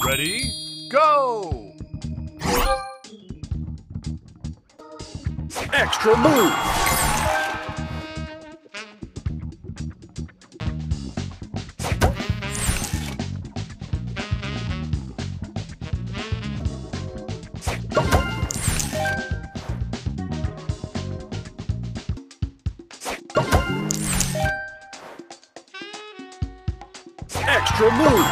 Ready, go! Extra move! Extra move!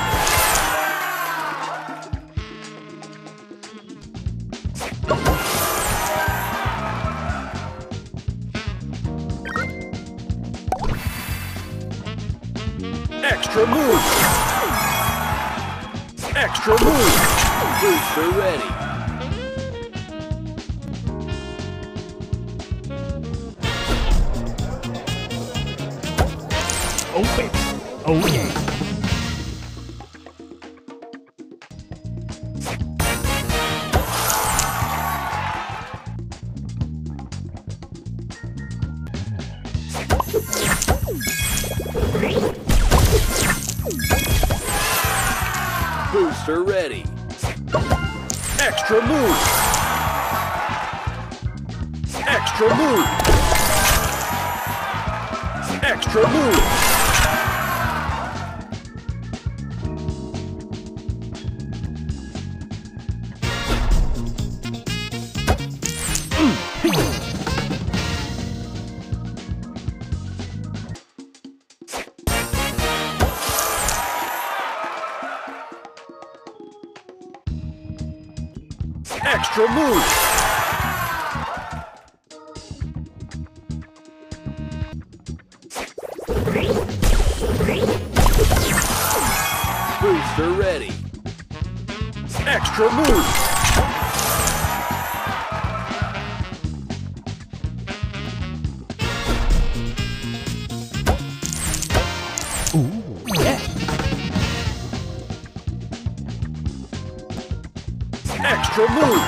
Extra move! Extra move! Booster ready! Oh, baby. Oh, yeah. Booster ready! Extra move! Extra move! Extra move! Extra move! Booster ready! Extra move! Ooh, yeah. Extra move!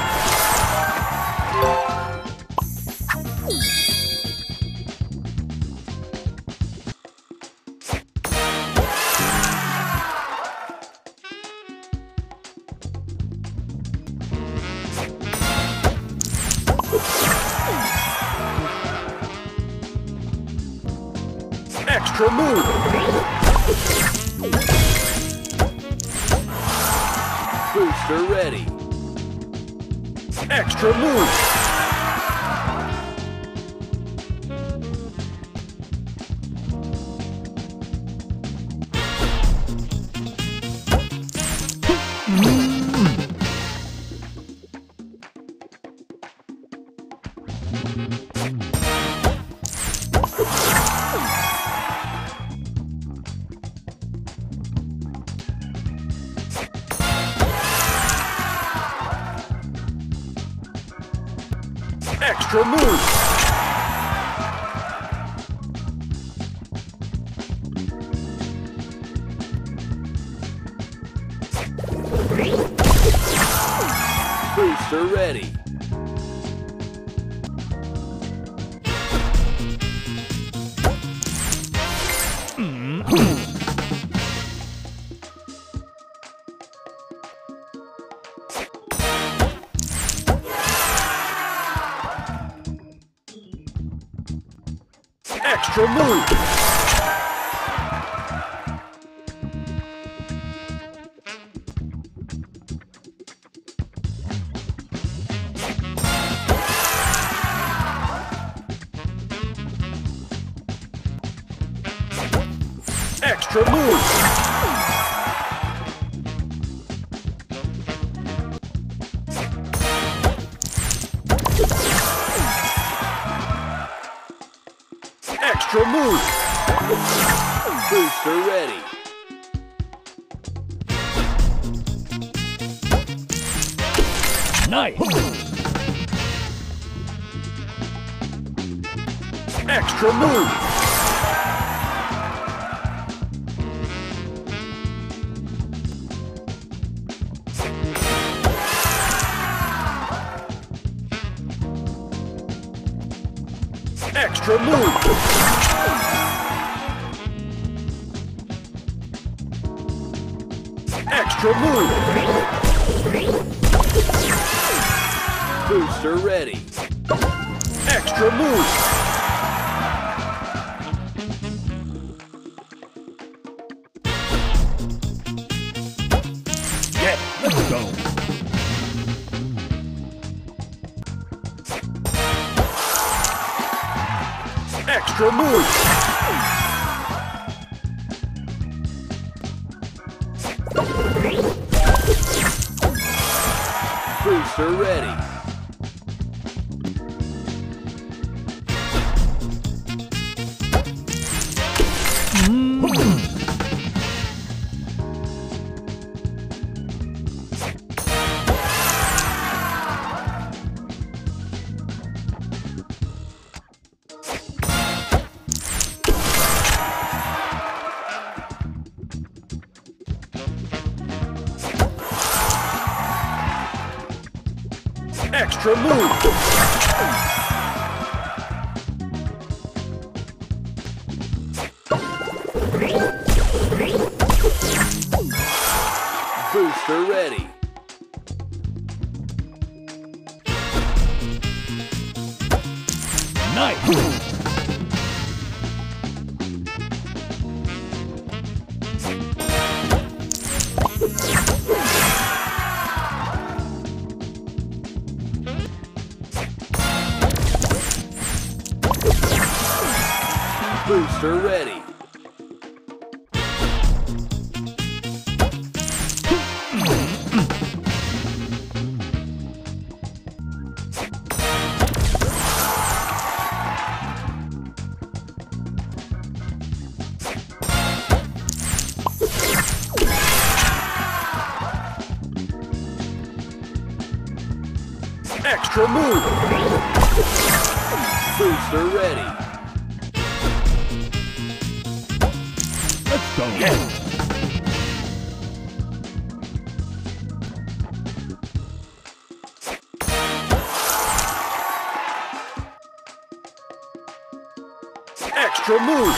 Extra move! Booster ready! Extra move! Extra move! Booster ready! Extra move! Extra move! Extra move! Booster ready! Nice! Extra move! Extra move! Extra Extra move. Booster ready. Extra move. Yeah, let's go. Extra move. Booster ready. Extra move. Booster ready. Nice. Booster ready. Extra move. Booster ready. Let's go. Yeah. Extra move.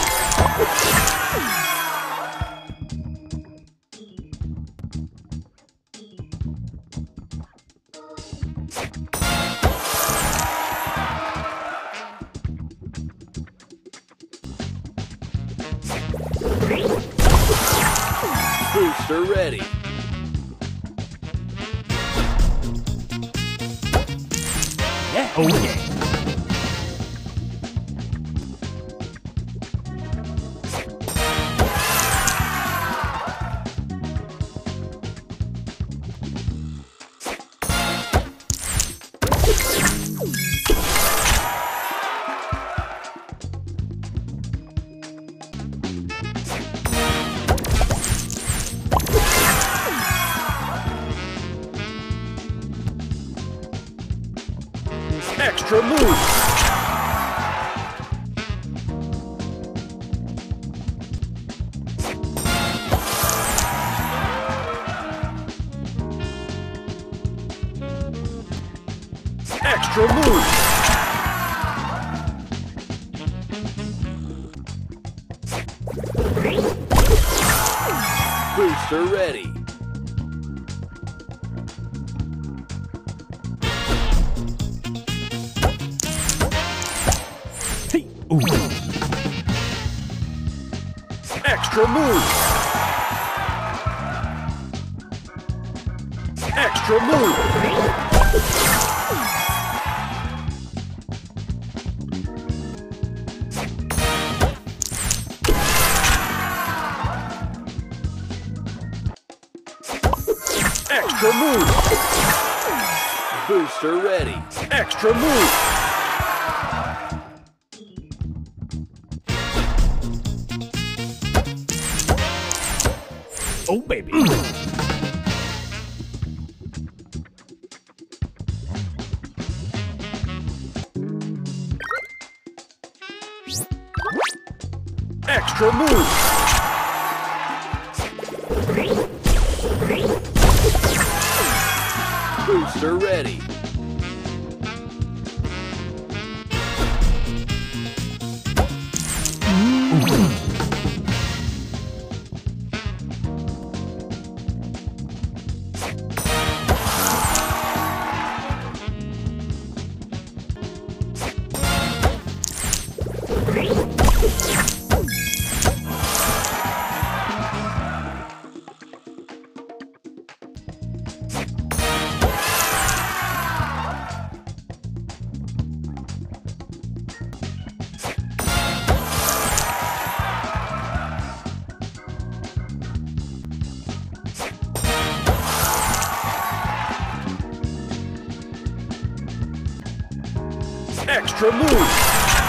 Booster ready. Yeah. Oh yeah. Extra move. Extra move. Booster ready. Hey. Ooh. Extra move. Extra move. Extra move. Booster ready. Extra move. Oh baby. Extra move. Booster ready. Extra move.